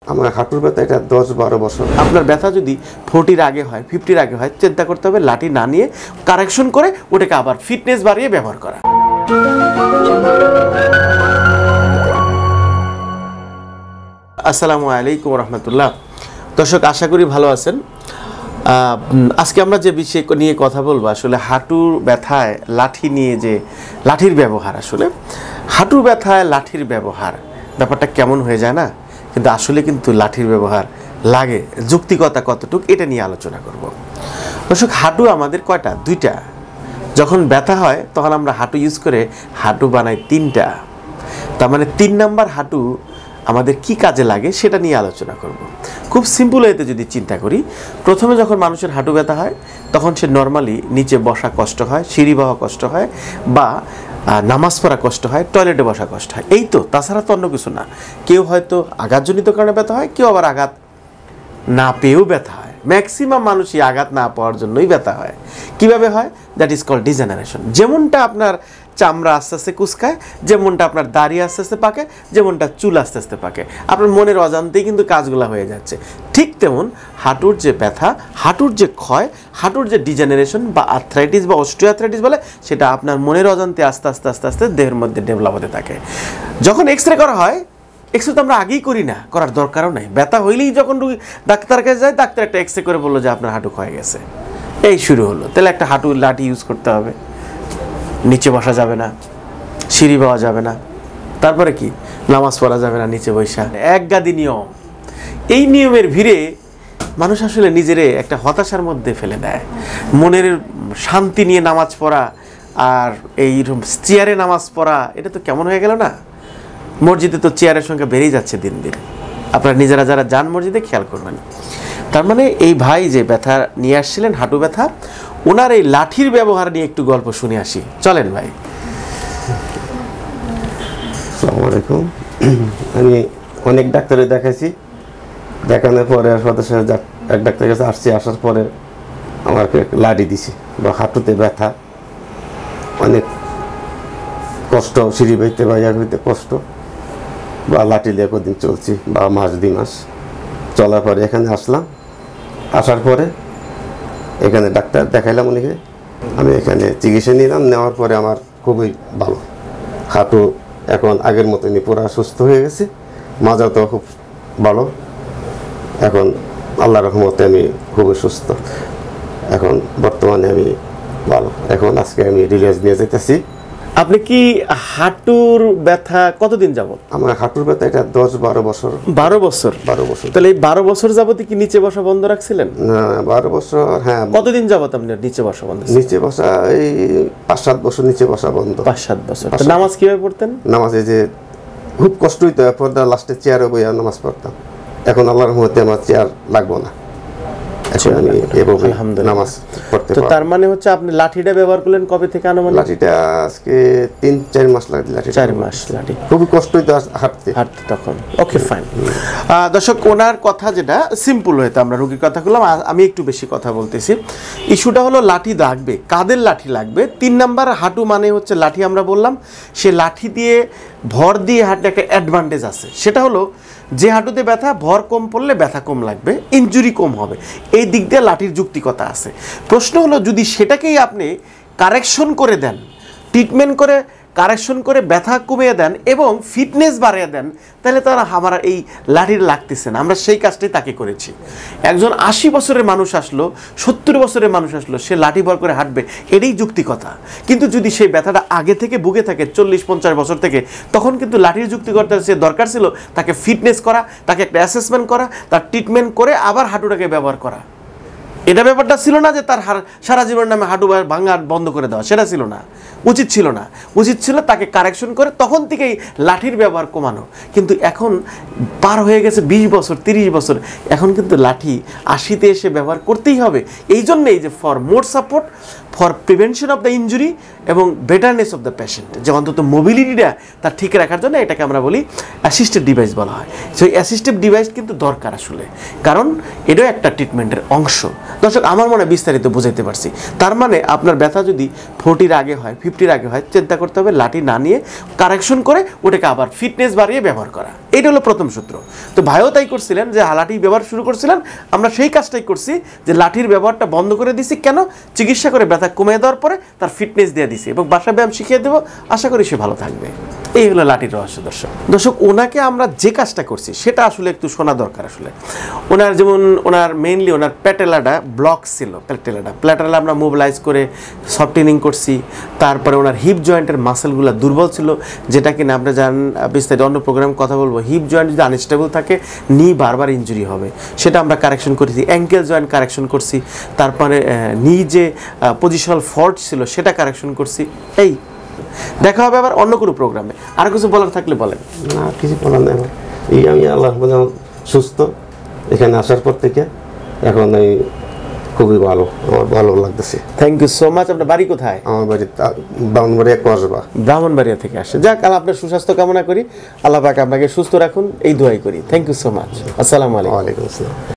আমার হাঁটুর ব্যথা এটা 10-12 বছর। আপনার ব্যথা যদি 40-র আগে হয়, 50-র আগে হয়, চিন্তা করতে হবে লাঠি না নিয়ে কারেকশন করে ওটাকে আবার ফিটনেস বাড়িয়ে ব্যবহার করা। আসসালামু আলাইকুম রহমতুল্লাহ। দর্শক, আশা করি ভালো আছেন। আজকে আমরা যে বিষয় নিয়ে কথা বলবো, আসলে হাঁটুর ব্যথায় লাঠি নিয়ে যে লাঠির ব্যবহার, আসলে হাঁটুর ব্যথায় লাঠির ব্যবহার ব্যাপারটা কেমন হয়ে যায় না, কিন্তু আসলে কিন্তু লাঠির ব্যবহার লাগে, যুক্তিকতা কতটুকু এটা নিয়ে আলোচনা করব। দর্শক, হাঁটু আমাদের কয়টা? 2টা। যখন ব্যথা হয় তখন আমরা হাঁটু ইউজ করে হাঁটু বানাই 3টা। তার মানে 3 নাম্বার হাঁটু আমাদের কি কাজে লাগে সেটা নিয়ে আলোচনা করব। খুব সিম্পল ওয়েতে যদি চিন্তা করি, প্রথমে যখন মানুষের হাঁটু ব্যথা হয় তখন সে নর্মালি নিচে বসা কষ্ট হয়, সিঁড়ি বাওয়া কষ্ট হয়, বা নামাজ পড়া কষ্ট হয়, টয়লেটে বসা কষ্ট হয়, এই তো, তাছাড়া তো অন্য কিছু না। কেউ হয়তো আঘাতজনিত কারণে ব্যথা হয়, কেউ আবার আঘাত না পেয়েও ব্যথা হয়। ম্যাক্সিমাম মানুষই আঘাত না পাওয়ার জন্যই ব্যথা হয়। কিভাবে হয়? That is called degeneration. যেমনটা আপনার চামড়া আস্তে আস্তে কুচকায়, যেমনটা আপনার দাড়ি আস্তে আস্তে পাকে, যেমনটা চুল আস্তে আস্তে পাকে, আপনার মনের অজান্তেই কিন্তু কাজগুলো হয়ে যাচ্ছে। ঠিক তেমন হাঁটুর যে ব্যথা, হাঁটুর যে ক্ষয়, হাঁটুর যে ডিজেনারেশন বা আর্থ্রাইটিস বা অস্টিওআর্থ্রাইটিস বলে, সেটা আপনার মনের অজান্তে আস্তে আস্তে আস্তে আস্তে দেহের মধ্যে ডেভেলপ হতে থাকে। যখন এক্সরে করা হয়, এক্সরে তো আমরা আগেই করি না, করার দরকারও নাই। ব্যথা হইলেই যখন ডাক্তার কাছে যায়, ডাক্তার একটা এক্সরে করে বললো যে আপনার হাঁটু ক্ষয়ে গেছে, এই শুরু হলো। তাহলে একটা হাঁটু লাঠি ইউজ করতে হবে, নিচে বসা যাবে না, সিঁড়ি পাওয়া যাবে না, তারপরে কি নামাজ পড়া যাবে না নিচে বসা, একগাদি নিয়ম। এই নিয়মের ভিড়ে মানুষ আসলে নিজেরে একটা হতাশার মধ্যে ফেলে দেয়। মনের শান্তি নিয়ে নামাজ পড়া আর এই চেয়ারে নামাজ পড়া, এটা তো কেমন হয়ে গেল না? মসজিদে তো চেয়ারের সংখ্যা বেড়েই যাচ্ছে দিন দিন। আপনারা নিজেরা যারা যান মসজিদে খেয়াল করবেন। তার মানে এই ভাই যে ব্যথা নিয়ে আসছিলেন, হাঁটু ব্যথা, ওনার এই লাঠির ব্যবহার নিয়ে একটু গল্প শুনে আসি। চলেন ভাই। আসসালামু আলাইকুম। আমি অনেক ডাক্তারে দেখাইছি, দেখানোর পরে সদস্য এক ডাক্তারের কাছে আসছি, আসার পরে আমাকে লাঠি দিছে। বা হাঁটুতে ব্যথা, অনেক কষ্ট, সিঁড়ি বাইতে বা ইয়া হইতে কষ্ট, বা লাঠি দিয়ে কদিন চলছি, বা মাস 2 মাস চলার পরে এখানে আসলাম। আসার পরে এখানে ডাক্তার দেখাইলাম উনিকে, আমি এখানে চিকিৎসা নিলাম। নেওয়ার পরে আমার খুবই ভালো, হাঁটু এখন আগের মতনই পুরো সুস্থ হয়ে গেছে। মাজা তো খুব ভালো, এখন আল্লাহর রহমতে আমি খুবই সুস্থ। এখন বর্তমানে আমি ভালো। এখন আজকে আমি রিলিজ নিয়ে যেতেছি। আপনি কি হাঁটুর ব্যথা কতদিন যাবত? আমার হাঁটুর ব্যথা এটা 10-12 বছর। 12 বছর? 12 বছর। তাহলে এই 12 বছর যাবত কি নিচে বসা বন্ধ রাখছিলেন? না, 12 বছর। হ্যাঁ। কতদিন যাবত আপনি নিচে বসা বন্ধ? নিচে বসা এই 5-7 বছর নিচে বসা বন্ধ। 5-7 বছর। নামাজ কিভাবে পড়তেন? নামাজে যে খুব কষ্ট হইতো, এরপর লাস্টে চেয়ারে বইয়া নামাজ পড়তাম। এখন আল্লাহর রহমতে আমার চেয়ার লাগবো না, এখন আমি এভাবে নামাজ পড়তে পারি। তার মানে হচ্ছে আপনি লাঠিটা ব্যবহার করলেন কবে থেকে আনুমানিক? লাঠিটা আজকে 3-4 মাস লাগে। লাঠি 4 মাস লাঠি খুবই কষ্ট হইতো হাঁটতে তখন। Okay, fine. দর্শক, ওনার কথা যেটা সিম্পল হয়তো, আমরা রোগীর কথা বললাম, আমি একটু বেশি কথা বলতেছি। ইস্যুটা হলো লাঠি লাগবে, কাদের লাঠি লাগবে। 3 নাম্বার হাঁটু মানে হচ্ছে লাঠি, আমরা বললাম সে লাঠি দিয়ে ভর দিয়ে হাঁটলে একটা অ্যাডভান্টেজ আছে, সেটা হলো যে হাঁটুতে ব্যথা, ভর কম পড়লে ব্যথা কম লাগবে, ইনজুরি কম হবে, এই দিক দিয়ে লাঠির যুক্তিকতা আছে। প্রশ্ন হলো যদি সেটাকেই আপনি কারেকশন করে দেন, ট্রিটমেন্ট করে কারেকশন করে ব্যথা কমিয়ে দেন এবং ফিটনেস বাড়িয়ে দেন, তাহলে তারা আমার এই লাঠির লাগতেছে না। আমরা সেই কাজটাই তাকে করেছি। একজন 80 বছরের মানুষ আসলো, 70 বছরের মানুষ আসলো, সে লাঠি ভর করে হাঁটবে, এটাই যুক্তিকতা। কিন্তু যদি সেই ব্যথাটা আগে থেকে ভুগে থাকে 40-50 বছর থেকে, তখন কিন্তু লাঠির যুক্তিকতা সে দরকার ছিল তাকে ফিটনেস করা, তাকে একটা অ্যাসেসমেন্ট করা, তার ট্রিটমেন্ট করে আবার হাঁটুটাকে ব্যবহার করা। এটা ব্যাপারটা ছিল না যে তার সারা জীবন নামে হাঁটু ভাঙা বন্ধ করে দেওয়া, সেটা ছিল না, উচিত ছিল না। উচিত ছিল তাকে কারেকশন করে তখন থেকেই লাঠির ব্যবহার কমানো। কিন্তু এখন পার হয়ে গেছে 20 বছর, 30 বছর, এখন কিন্তু লাঠি 80-তে এসে ব্যবহার করতেই হবে। এই জন্যেই যে for more support, for prevention of the injury এবং বেটারনেস অফ দ্য পেশেন্ট, যে অন্তত মোবিলিটিটা তার ঠিক রাখার জন্য এটাকে আমরা বলি অ্যাসিস্টেড ডিভাইস বলা হয়। সেই অ্যাসিস্টিভ ডিভাইস কিন্তু দরকার আসলে, কারণ এটাও একটা ট্রিটমেন্টের অংশ। দর্শক, আমার মনে বিস্তারিত বুঝাইতে পারছি। তার মানে আপনার ব্যথা যদি 40-র আগে হয়, 50-র আগে হয়, চিন্তা করতে হবে লাঠি না নিয়ে কারেকশন করে ওটাকে আবার ফিটনেস বাড়িয়ে ব্যবহার করা। এইটা হলো প্রথম সূত্র। তো ভাইও তাই করছিলেন যে লাঠি ব্যবহার শুরু করছিলেন, আমরা সেই কাজটাই করছি যে লাঠির ব্যবহারটা বন্ধ করে দিছি। কেন? চিকিৎসা করে ব্যথা কমিয়ে দেওয়ার পরে তার ফিটনেস দিয়ে দিছি এবং বাসা ব্যায়াম শিখিয়ে দেবো, আশা করি সে ভালো থাকবে। এই হলো লাঠির রহস্য। দর্শক ওনাকে আমরা যে কাজটা করছি সেটা আসলে একটু শোনা দরকার। আসলে ওনার যেমন ওনার মেইনলি ওনার প্যাটেলাটা ব্লক ছিল, প্যাটেলা আমরা মোবিলাইজ করে সফটেনিং করছি। তারপরে ওনার হিপ জয়েন্টের মাসেলগুলো দুর্বল ছিল, যেটা কিনা আপনি জানেন, বিস্তারিত অন্য প্রোগ্রাম কথা বলবো। হিপ জয়েন্ট যদি আনস্টেবল থাকে নি বারবার ইনজুরি হবে, সেটা আমরা কারেকশন করেছি। অ্যাঙ্কেল জয়েন্ট কারেকশন করছি, তারপরে নি যে পজিশনাল ফল্ট ছিল সেটা কারেকশন করছি। এই দেখা হবে আবার অন্য কোনো প্রোগ্রামে। আর কিছু বলার থাকলে বলেন। না, কিছু বলার নেই আমার। এই আমি আল্লাহ সুস্থ এখানে আসার পর থেকে এখন এই খুবই ভালো, আমার ভালো লাগতেছে। Thank you so much. আপনার বাড়ি কোথায়? আমার বাড়ি ব্রাহ্মণবাড়িয়া কসবা। ব্রাহ্মণবাড়িয়া থেকে আসে। যাক, আল্লাহ আপনার সুস্বাস্থ্য কামনা করি, আল্লাহ পাক আপনাকে সুস্থ রাখুন, এই দোয়াই করি। Thank you so much. আসসালামু আলাইকুম। ওয়ালাইকুম আসসালাম।